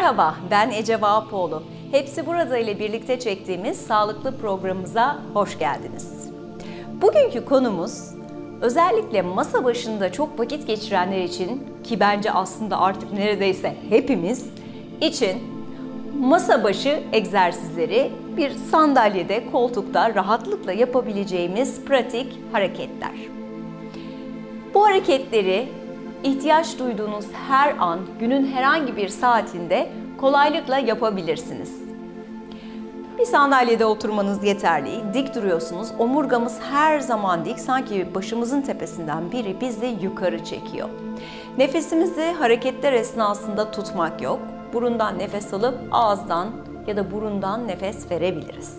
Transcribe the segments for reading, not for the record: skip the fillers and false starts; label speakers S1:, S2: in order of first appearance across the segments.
S1: Merhaba, ben Ece Vahapoğlu. Hepsi Burada ile birlikte çektiğimiz sağlıklı programımıza hoş geldiniz. Bugünkü konumuz özellikle masa başında çok vakit geçirenler için, ki bence aslında artık neredeyse hepimiz için, masa başı egzersizleri, bir sandalyede, koltukta rahatlıkla yapabileceğimiz pratik hareketler. Bu hareketleri ihtiyaç duyduğunuz her an, günün herhangi bir saatinde kolaylıkla yapabilirsiniz. Bir sandalyede oturmanız yeterli. Dik duruyorsunuz. Omurgamız her zaman dik. Sanki başımızın tepesinden biri bizi yukarı çekiyor. Nefesimizi hareketler esnasında tutmak yok. Burundan nefes alıp ağızdan ya da burundan nefes verebiliriz.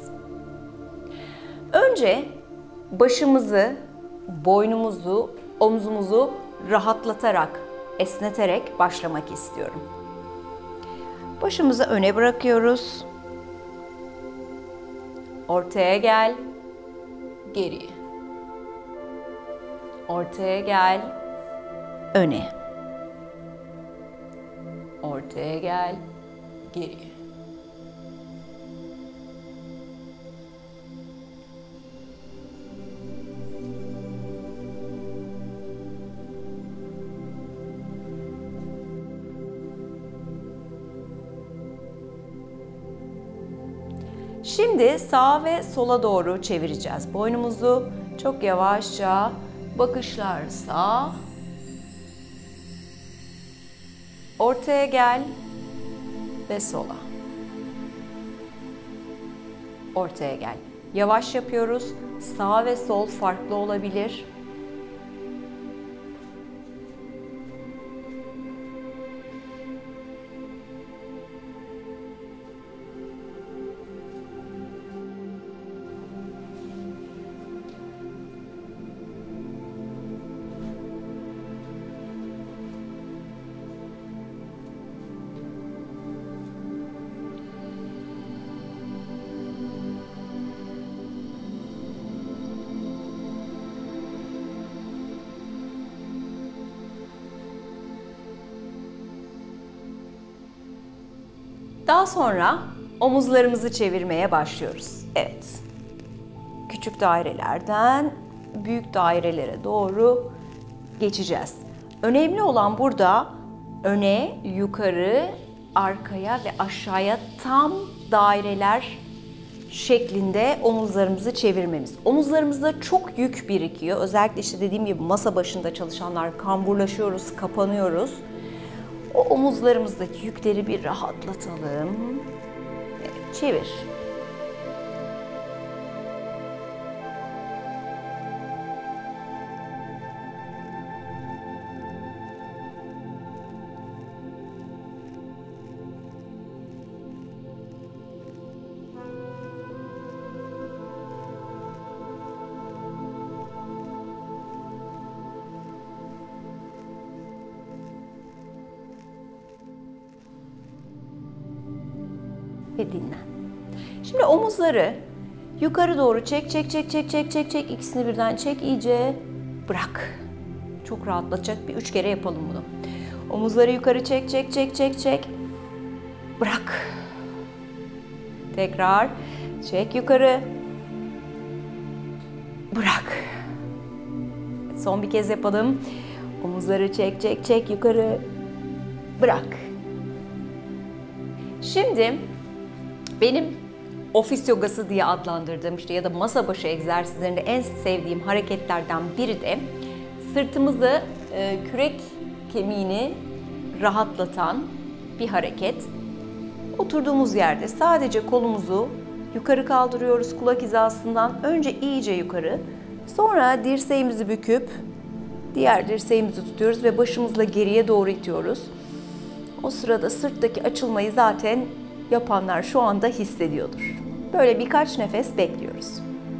S1: Önce başımızı, boynumuzu, omzumuzu rahatlatarak, esneterek başlamak istiyorum. Başımızı öne bırakıyoruz. Ortaya gel, geriye. Ortaya gel, öne. Ortaya gel, geriye. Şimdi sağa ve sola doğru çevireceğiz. Boynumuzu çok yavaşça, bakışlar sağa. Ortaya gel ve sola. Ortaya gel. Yavaş yapıyoruz. Sağ ve sol farklı olabilir. Daha sonra omuzlarımızı çevirmeye başlıyoruz. Evet. Küçük dairelerden büyük dairelere doğru geçeceğiz. Önemli olan burada öne, yukarı, arkaya ve aşağıya tam daireler şeklinde omuzlarımızı çevirmemiz. Omuzlarımızda çok yük birikiyor. Özellikle işte dediğim gibi masa başında çalışanlar kamburlaşıyoruz, kapanıyoruz. O omuzlarımızdaki yükleri bir rahatlatalım. Evet, çevir. Ve dinlen. Şimdi omuzları yukarı doğru çek, çek, çek, çek, çek, çek, çek. İkisini birden çek, iyice bırak. Çok rahatlatacak. Bir 3 kere yapalım bunu. Omuzları yukarı çek, çek, çek, çek, çek. Bırak. Tekrar çek yukarı. Bırak. Son bir kez yapalım. Omuzları çek, çek, çek yukarı. Bırak. Şimdi benim ofis yogası diye adlandırdığım işte ya da masa başı egzersizlerinde en sevdiğim hareketlerden biri de sırtımızı, kürek kemiğini rahatlatan bir hareket. Oturduğumuz yerde sadece kolumuzu yukarı kaldırıyoruz kulak hizasından. Önce iyice yukarı, sonra dirseğimizi büküp diğer dirseğimizi tutuyoruz ve başımızla geriye doğru itiyoruz. O sırada sırttaki açılmayı zaten yapanlar şu anda hissediyordur. Böyle birkaç nefes bekliyoruz.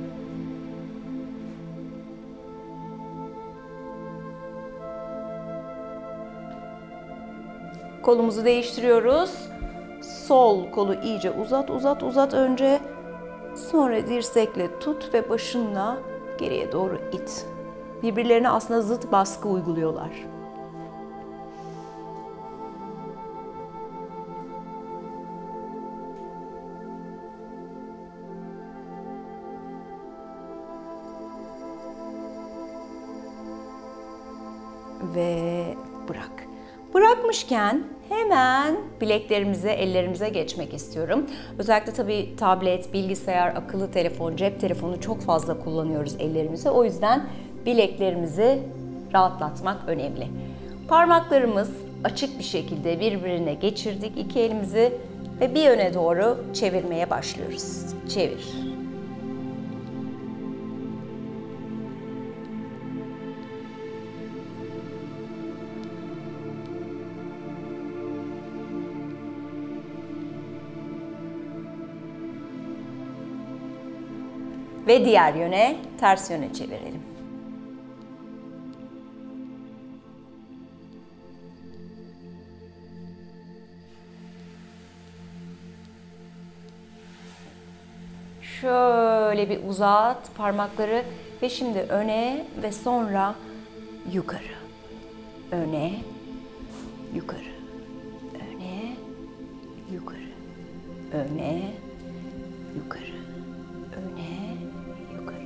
S1: Kolumuzu değiştiriyoruz. Sol kolu iyice uzat, uzat, uzat önce. Sonra dirsekle tut ve başınla geriye doğru it. Birbirlerine aslında zıt baskı uyguluyorlar. ve bırak. Bırakmışken hemen bileklerimize, ellerimize geçmek istiyorum. Özellikle tabii tablet, bilgisayar, akıllı telefon, cep telefonu çok fazla kullanıyoruz ellerimize. O yüzden bileklerimizi rahatlatmak önemli. Parmaklarımız açık bir şekilde birbirine geçirdik iki elimizi ve bir yöne doğru çevirmeye başlıyoruz. Çevir. Ve diğer yöne, ters yöne çevirelim. Şöyle bir uzat parmakları ve şimdi öne ve sonra yukarı. Öne, yukarı. Öne, yukarı. Öne, yukarı. Öne, yukarı.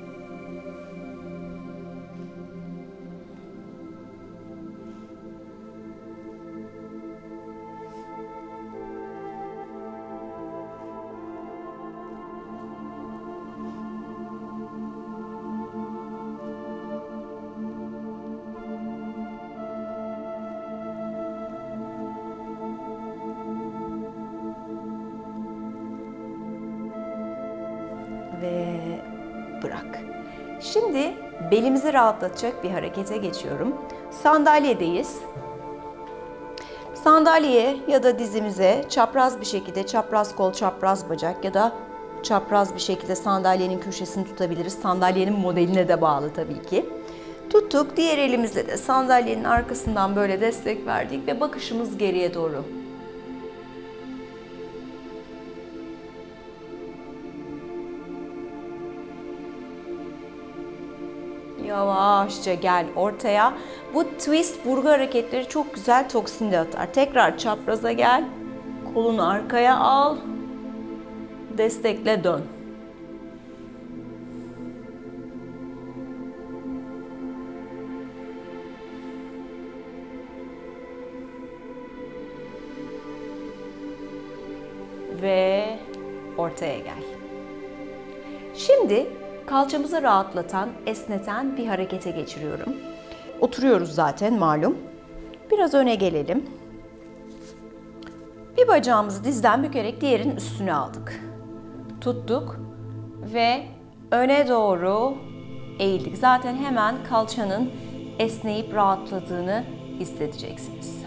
S1: Ve bırak. Şimdi belimizi rahatlatacak bir harekete geçiyorum. Sandalyedeyiz. Sandalyeye ya da dizimize çapraz bir şekilde çapraz kol, çapraz bacak ya da çapraz bir şekilde sandalyenin köşesini tutabiliriz. Sandalyenin modeline de bağlı tabii ki. Tuttuk. Diğer elimizle de sandalyenin arkasından böyle destek verdik ve bakışımız geriye doğru. Yavaşça gel ortaya. Bu twist burgu hareketleri çok güzel toksin de atar. Tekrar çapraza gel. Kolunu arkaya al. Destekle dön. Ve ortaya gel. Şimdi kalçamızı rahatlatan, esneten bir harekete geçiriyorum. Oturuyoruz zaten malum. Biraz öne gelelim. Bir bacağımızı dizden bükerek diğerinin üstüne aldık. Tuttuk ve öne doğru eğildik. Zaten hemen kalçanın esneyip rahatladığını hissedeceksiniz.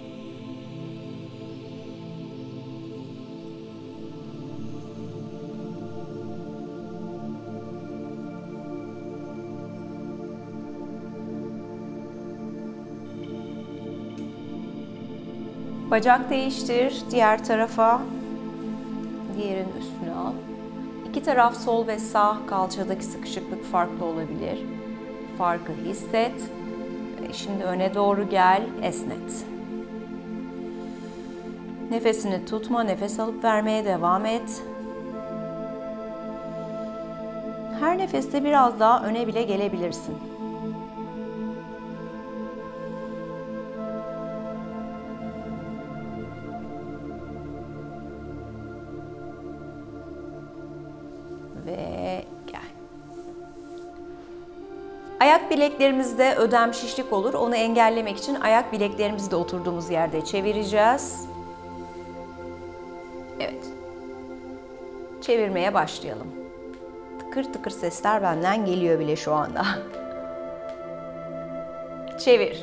S1: Bacak değiştir, diğer tarafa, diğerinin üstüne al. İki taraf sol ve sağ kalçadaki sıkışıklık farklı olabilir. Farkı hisset. Şimdi öne doğru gel, esnet. Nefesini tutma, nefes alıp vermeye devam et. Her nefeste biraz daha öne bile gelebilirsin. Ve gel. Ayak bileklerimizde ödem şişlik olur. Onu engellemek için ayak bileklerimizi de oturduğumuz yerde çevireceğiz. Evet. Çevirmeye başlayalım. Tıkır tıkır sesler benden geliyor bile şu anda. Çevir.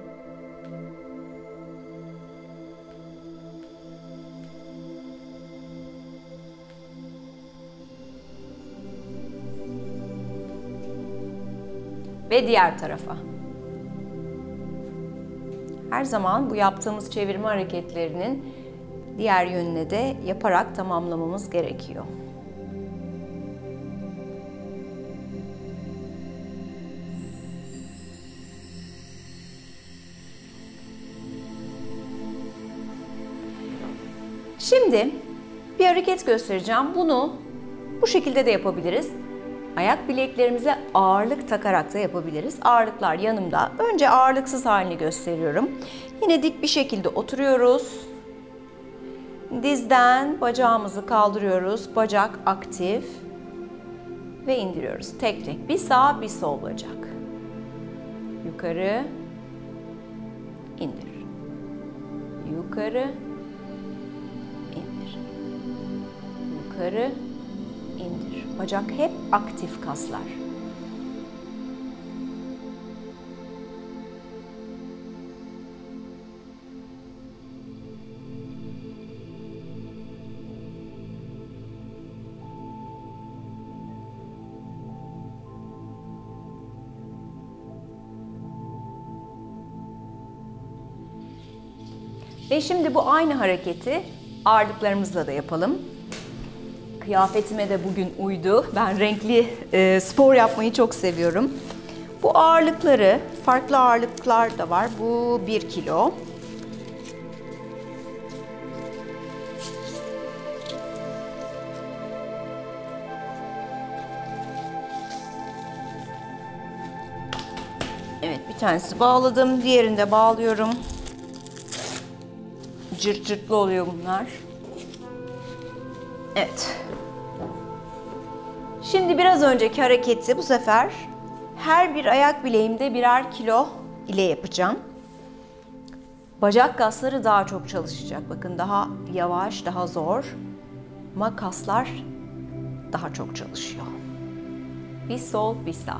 S1: Ve diğer tarafa. Her zaman bu yaptığımız çevirme hareketlerinin diğer yönüne de yaparak tamamlamamız gerekiyor. Şimdi bir hareket göstereceğim. Bunu bu şekilde de yapabiliriz. Ayak bileklerimize ağırlık takarak da yapabiliriz. Ağırlıklar yanımda. Önce ağırlıksız halini gösteriyorum. Yine dik bir şekilde oturuyoruz. Dizden bacağımızı kaldırıyoruz. Bacak aktif. Ve indiriyoruz. Tek tek. Bir sağ, bir sol bacak. Yukarı. İndir. Yukarı. İndir. Yukarı. İndir. Bacak hep aktif kaslar. Ve şimdi bu aynı hareketi ağırlıklarımızla da yapalım. Kıyafetime de bugün uydu. Ben renkli spor yapmayı çok seviyorum. Bu ağırlıkları, farklı ağırlıklar da var. Bu 1 kilo. Evet, bir tanesi bağladım. Diğerini de bağlıyorum. Cırt cırtlı oluyor bunlar. Evet. Şimdi biraz önceki hareketi bu sefer her bir ayak bileğimde birer kilo ile yapacağım. Bacak kasları daha çok çalışacak. Bakın daha yavaş, daha zor. Ama kaslar daha çok çalışıyor. Bir sol, bir sağ.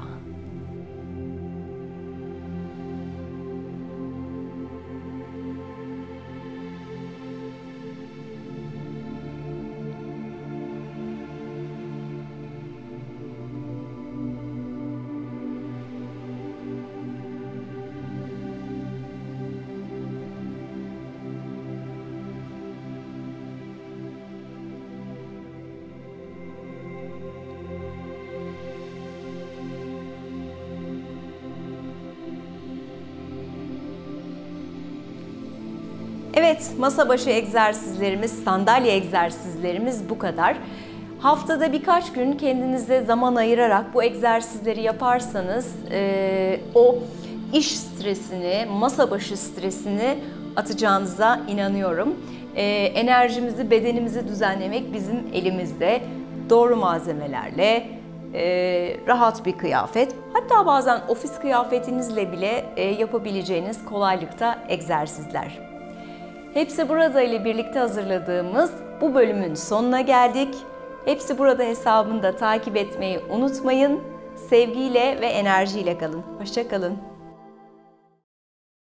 S1: Evet, masa başı egzersizlerimiz, sandalye egzersizlerimiz bu kadar. Haftada birkaç gün kendinize zaman ayırarak bu egzersizleri yaparsanız o iş stresini, masa başı stresini atacağınıza inanıyorum. Enerjimizi, bedenimizi düzenlemek bizim elimizde. Doğru malzemelerle, rahat bir kıyafet, hatta bazen ofis kıyafetinizle bile yapabileceğiniz kolaylıkta egzersizler. Hepsi Burada ile birlikte hazırladığımız bu bölümün sonuna geldik. Hepsi Burada hesabını da takip etmeyi unutmayın. Sevgiyle ve enerjiyle kalın. Hoşça kalın.